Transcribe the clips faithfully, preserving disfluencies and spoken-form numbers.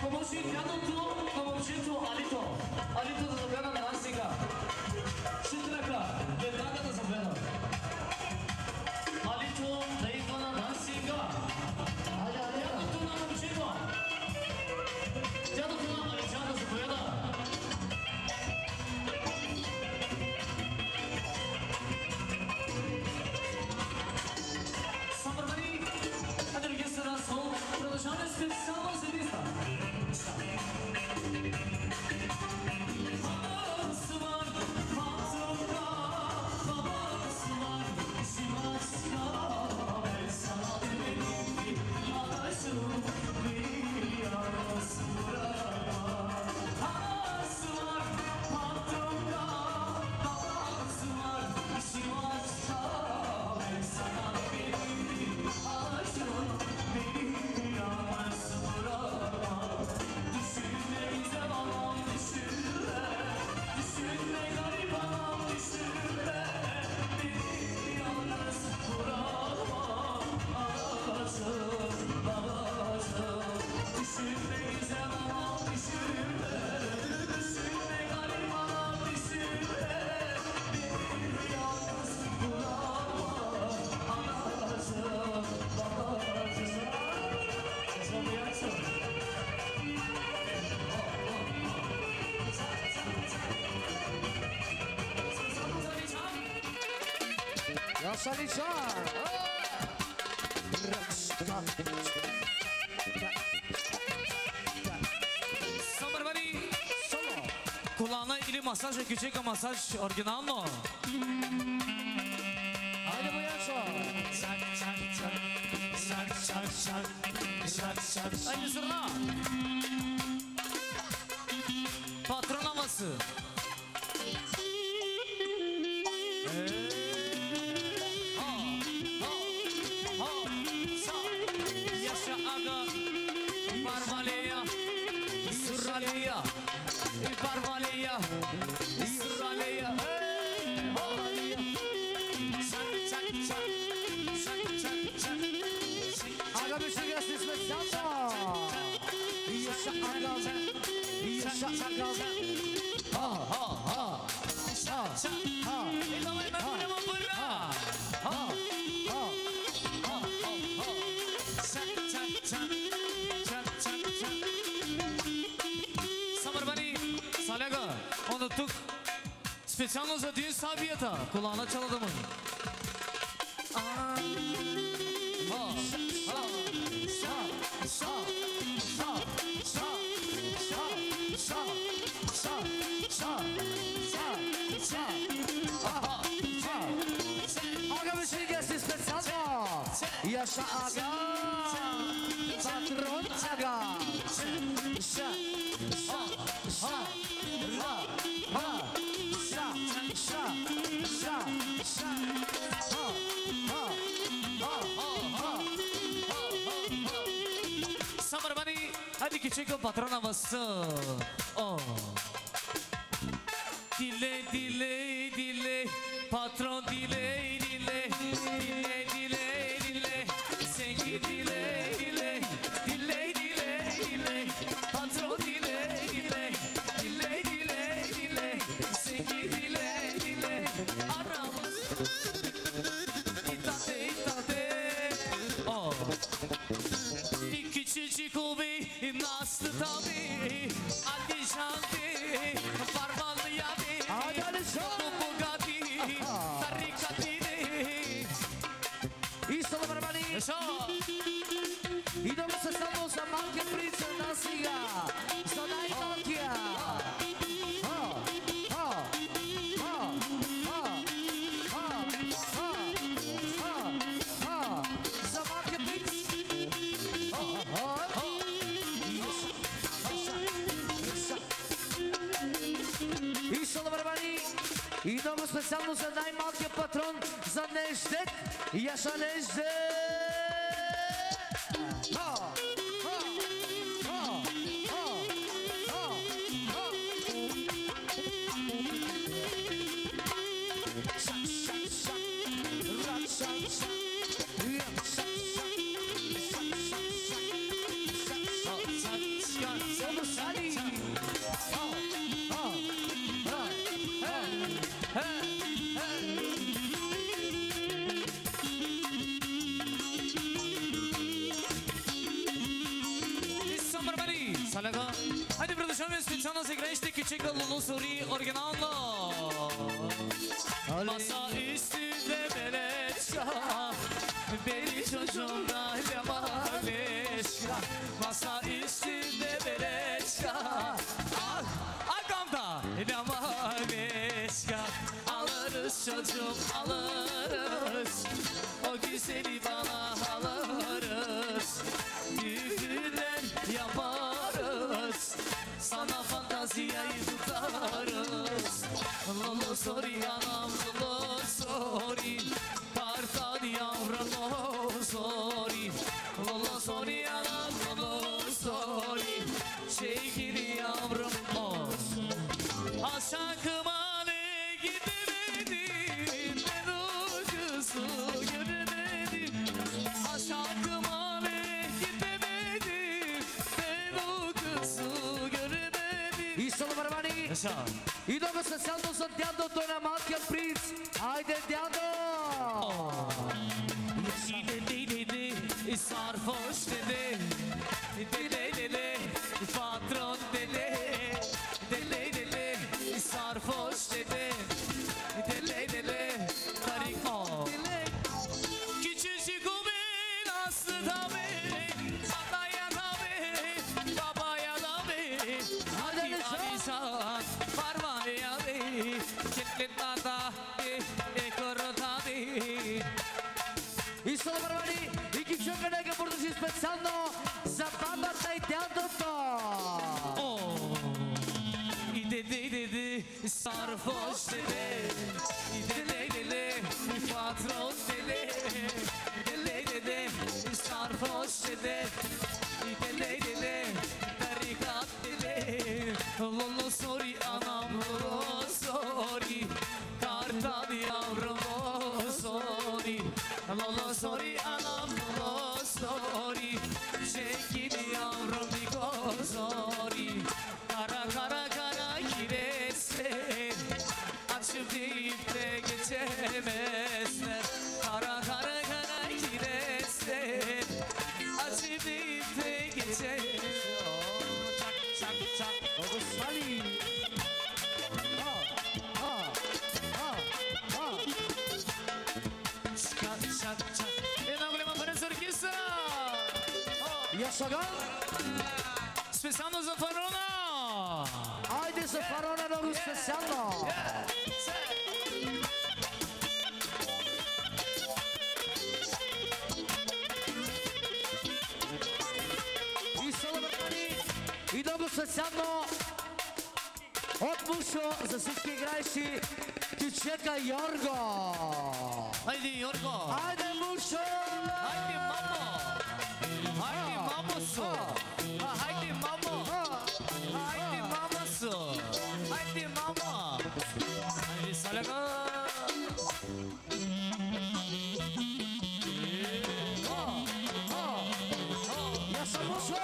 Kulağına ili masaj ve küçük masaj orijinal mı? Haydi bu yaşa. Haydi sırna. Patron havası. Yaşa aga. Parvaleya. Surraleya. Parvaleya. Surraleya. Aga bir şey gelsin spesiyal. Yaşa aga. Yaşa aga. Ha ha ha. Ha ha. İlahi ben böyle mi böyle? Ha ha ha. Ha ha ha. Çak çak çak. Çak çak çak. Samarbani. Salega. Unuttuk. Specjalno za düğün sabiyata. Kulağına çalalım onu. Ha ha ha. Sa sa sa sa sa sa sa sa sa sa. Ha ha. Aga bir şey gelsin spesiyal. Yaşa aga. Patron aga. Şa şa şa ra ha şa şa şa şa ha ha ha ha. Samarbani. Hadi küçük patron havası. Oh. Dile dile dile. Patron dile dile. Dile dile dile. Sengi dile dile. Dile dile dile. Patron dile dile. Dile dile dile. Sengi dile dile. Aramız. İtate itate. Oh. Küçücük ubi nasıl tabi. Hadi şanti. Parmalı yabi. Hadi Alişan. Bugatti. Tarikatini. Isto lo barbari. Eso. Idemo se samo sa manche price na siga. Sonaj Nokia. Ha. Ha. Ha. Ha. Ha. Ha. Ha. Ha. Sa manche price. Ha. Ha. Ha. Isto lo barbari. Idemo specijalno za najmalki patron za Neždet. Yaşa Neždet. Ha, ha, ha, ha, ha, ha. Şak, şak, şak. Rak, şak, şak. Yak, şak, şak. Şak, şak, şak. Şak, şak, şak. Хайде продължаваме специално за играещите кичека Лулу Сори оригинално. Masa üstünde beleşka, beni çocuğumda lemaleşka. Masa üstünde beleşka, al arkamda lemaleşka. Alırız çocuğum alırız, o güzeli bana alırız. Düğünler yaparız, sana fantaziyayı tutarız. Lolo sorry anam lolo sorry, Kartal yavrum lolo sorry. Lolo sorry anam lolo sorry, Şekil yavrum olsun. Aşağı kımale gidemedim, ben o kızı göremedim. Aşağı kımale gidemedim, ben o kızı göremedim. Isolo Barmani. Yaşa. И много специално за дядото на малкия принц. Айде, дядо! Dedi, sarhoş dedi, dele dele, patron dele, dele dele, sarhoş dedi, dele dele, kariko. Küçücük o ben aslı da ben, anaya da ben, babaya da ben, hadi Alişan, parmağıya ben, kitletlada, ekoruda ben. Isolo Barmani. И кичока нека продължи специално за бабата и дядото. И dedi dedi, sarhoş dedi, dele dele, patron dele, dele dele, sarhoş dedi, dele dele, tarikat dele, lolo sorry anam lolo sorry, kartal yavrum lolo sorry, lolo sorry anam lolo sorry, şekil yavrum liko sorry, kara kara kara kireçler, açıp deyip de geçemezler. Kara kara kara kireçler, açıp deyip de geçemezler. Çak çak çak. Огосвали. А, а, а, а. Çak çak çak. Една голяма пари за оркестъра. Я сега. Специално за фараона. Айде за фараона много специално. Isolo Barмани. И много специално от Мушо за всички играещи кичека Йорго. Хайде, Йорго. Айде, Мушо! Хайде, мамо. Хайде, мамосо. Хайде, мамо. Хайде, мамосо. Хайде, мама. Хайде, саляга. Я съм Мушо!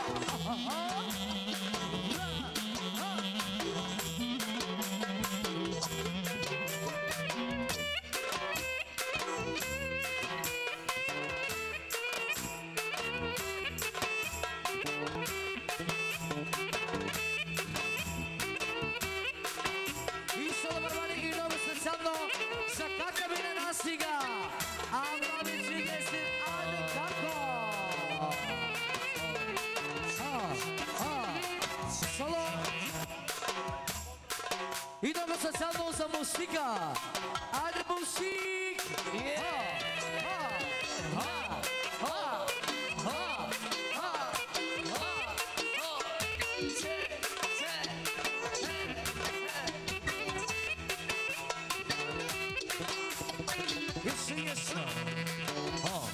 Isolo Barmani и много специално за кака мине настига. Ама ми чиге си, айде како? А, а, соло. И много специално за музика. Айде музик! Yes, yes. Oh.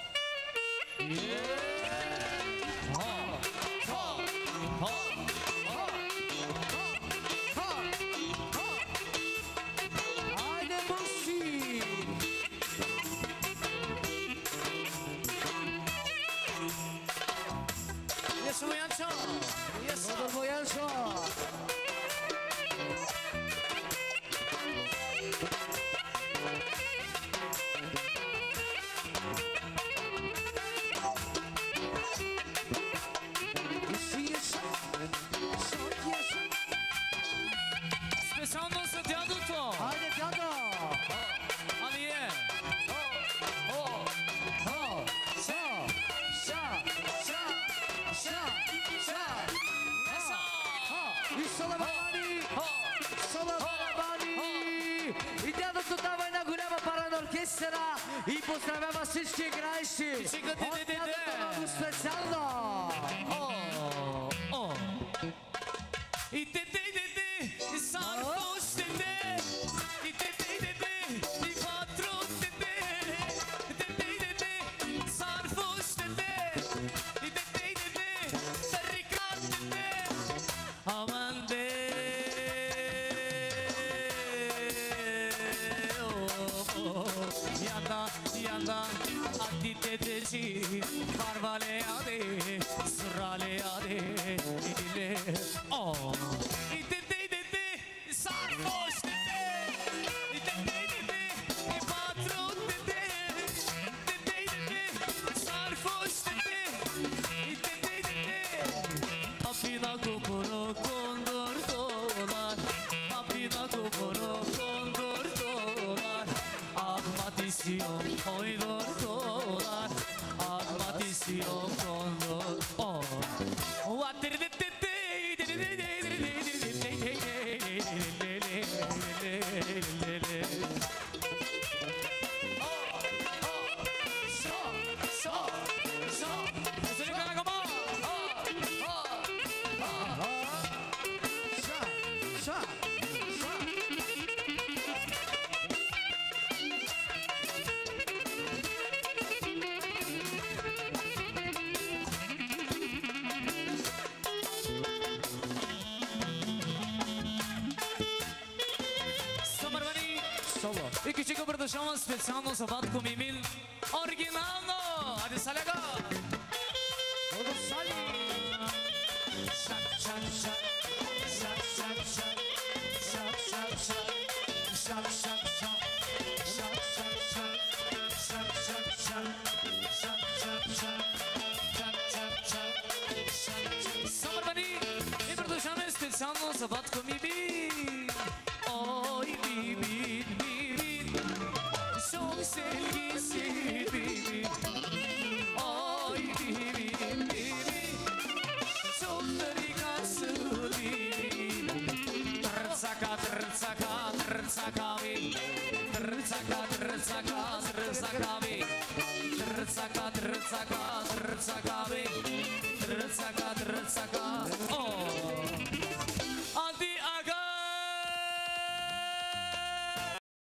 Yeah. Oh. Oh. Oh. Айде музик! И соло барабани! Соло барабани! И дядото дава една голяма пара на оркестъра и поздравява всички играещи! Чика, де, де, де, От дядото де. много специално! О, о. И те, те, те, те, сарфош, те, те. И те, те, те, те, и патрон, те, те. Те, те, те, те, сарфош, те, те. И те, те, те, те, тарикат, те, те. Aman de. Oh, oh. Yanda, yanda, addi teteci, karvale ade, surale ade, idile. Oh, ite te te te, sarhoş te te, ite te te te, e patron te te, ite te te te, sarhoş te te, ite te te te. Apina kupunu kondurdular, apina kupunu kondurdular. Ahmet isyon koydurdular, Ahmet isyon kondur. Oh, what did it do? Ша! Ша! Соло! И кичико продължавам специално за Ватко Мимин. Оригинално! Айде саляга! Много сали! Шак, шак, шак. Шак, шак, шак. Шак, шак, шак. Шак, шак, шак. Шак, шак, шак. Шак, шак, шак. Шак, шак, шак. Шак, шак, шак. Шак, шак. Самърбани! И продължаваме специално за Ватко Мимин. Ой, Мимин, Мимин. Çok sevgisi Mimin. Oy Mimin, Mimin. Çok harikası Mimin. Tırtsaka, tırtsaka, tırtsaka Mimin. Tırtsaka, tırtsaka, tırtsaka Mimin. Tırtsaka, tırtsaka, tırtsaka Mimin. Tırtsaka, tırtsaka,